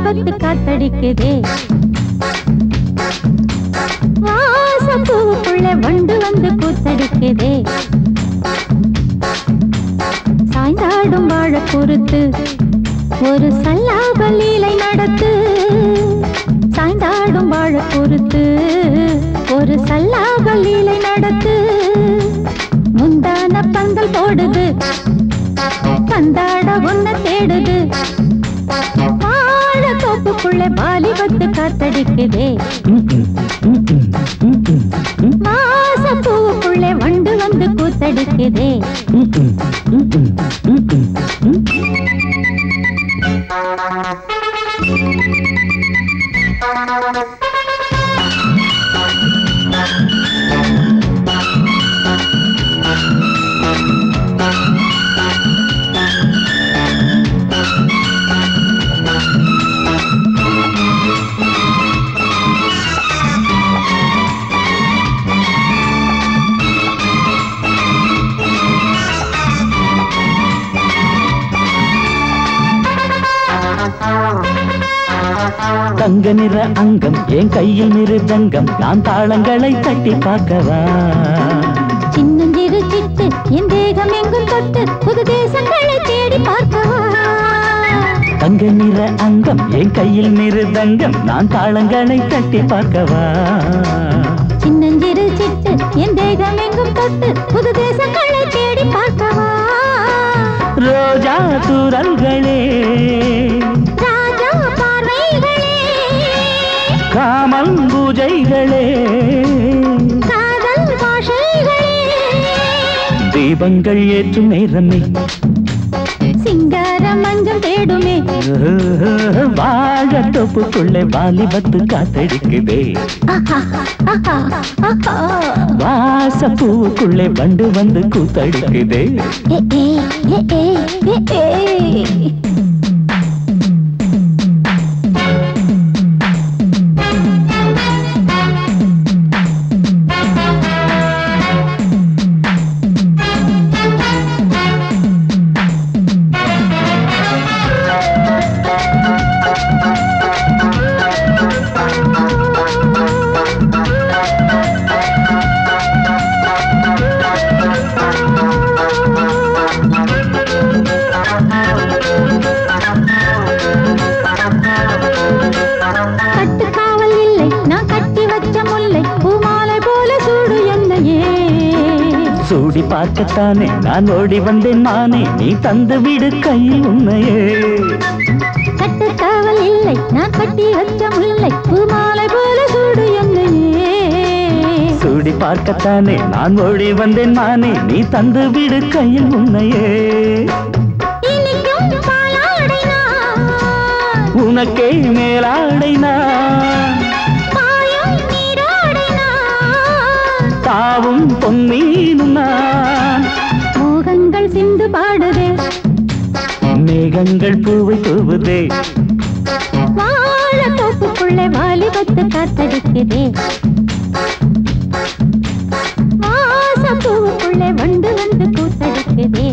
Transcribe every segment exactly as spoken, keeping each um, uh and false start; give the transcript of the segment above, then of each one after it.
வாலிபத்து காத்தடிக்குதே. வாசப்பூவுக்குள்ள வண்டு வந்து கூத்தடிக்குதே. சாய்ந்தாடும் வாழ பொறுத்து ஒரு சல்லாப லீலை நடத்து. சாய்ந்தாடும் வாழ பொறுத்து ஒரு சல்லாப லீலை நடத்து. முந்தான பந்தல் போடுது, பந்தாட ஒன்ன தேடுது. வாழ தோப்புக்குள்ள வாலிபத்து காத்தடிக்குதே. மாசப்பூவுக்குள்ள வண்டு வந்து கூத்தடிக்குதே. தங்க நிற அங்கம் என் கையில் மிருதங்கம், நான் தாளங்களை தட்டி பார்க்கவா. சின்னஞ்சிறு சிட்டு என் தேகம் எங்கும் தொட்டு புது தேசங்களை தேடி பார்க்கவா. தங்க நிற அங்கம் என் கையில் மிருதங்கம், நான் தாளங்களை தட்டி பார்க்கவா. சின்னஞ்சிறு சிட்டு என் தேகம் எங்கும் தொட்டு புது தேசங்களை தேடி பார்க்கவா. ரோஜா தூரல்களே, ராஜா பார்வைகளே, காமன் பூஜைகளே, காதல் பாஷைகளே, தீபங்கள் ஏற்றும் நேரமே, சிங்கார மஞ்சள் தேடுமே. வாழ தோப்புக்குள்ளே வாலிபத்து காத்தடிக்குதே. வாசப்பூவுக்குள்ளே வண்டு வந்து கூத்தடிக்குதே. சூடி பார்க்கத்தானே நான் ஓடி வந்தேன் மானே, நீ தந்து விடு கையில் உன்னையே. கட்டுக்காவல் இல்லை நான் கட்டி வச்ச முல்லை, பூமாலை போல சூடு என்னையே. சூடி பார்க்கத்தானே நான் ஓடி வந்தேன் மானே, நீ தந்து விடு கையில் உன்னையே. உனக்கே மேலாடைனா தாவும் பொன்னீனும் நான். மோகங்கள் சிந்து பாடுதே, மேகங்கள் பூவை தூவுதே. வாழ தோப்புக்குள்ளே வாலிபத்து காத்தடிக்குதே. வாசப்பூவுக்குள்ளே வண்டு வந்து கூத்தடிக்குதே.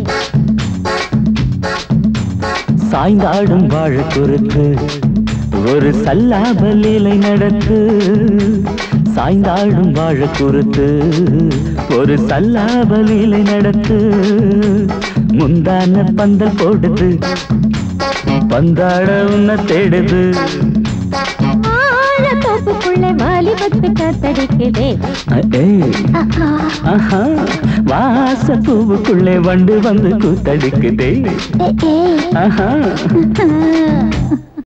சாய்ந்தாடும் வாழ குறுக்கு ஒரு சல்லாப லீலை நடத்து. சாய்ந்தாடும் வாழ குறுத்து ஒரு சல்லாப லீலை நடத்து. முந்தான பந்தல் போடுது, பந்தாட உன்ன தேடுது. வாழ தோப்புக்குள்ளே வாலிபத்து காத்தடிக்குதே. வாசப்பூவுக்குள்ளே வண்டு வந்து கூத்தடிக்குதே. ஆஹா